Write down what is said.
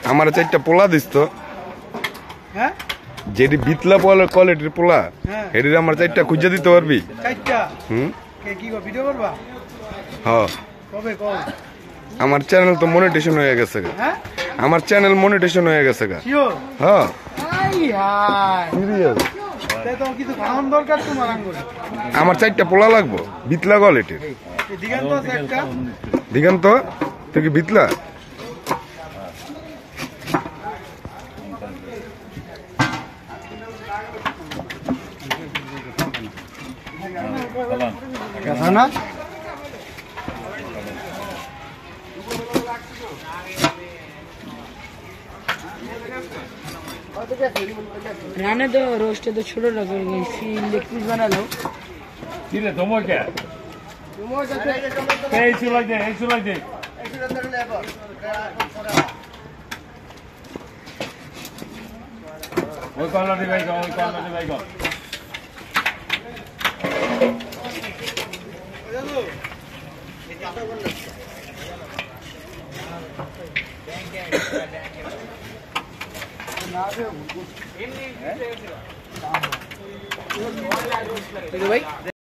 আমার চারটা পোলা দিস তো। হ্যাঁ যেটি বিতলা কোয়ালিটির পোলা এটির আমার চারটা খুঁজে দিতে পারবি? চারটা কি ভিডিও করবা? হ্যাঁ কবে কবে? আমার চ্যানেল তো মনিটেশন হয়ে গেছে গা। হ্যাঁ আমার চ্যানেল মনিটেশন হয়ে গেছে গা। শিওর? হ্যাঁ সিরিয়াস? তো কিছু খাওয়ান দরকার তোমার আঙ্গুল। আমার চারটা পোলা লাগবো বিতলা কোয়ালিটির। দিগান্ত আছে একটা। দিগান্ত তুই কি বিতলা? না राने तो रोस्ट तो छोड़ो ना कर गई सी लेग पीस बना लो Dile, tomo क्या? ऐसे लग जाए, ऐसे लग जाए. वो कॉल ना दिखाएगा, वो कॉल ना दिखाएगा. भाई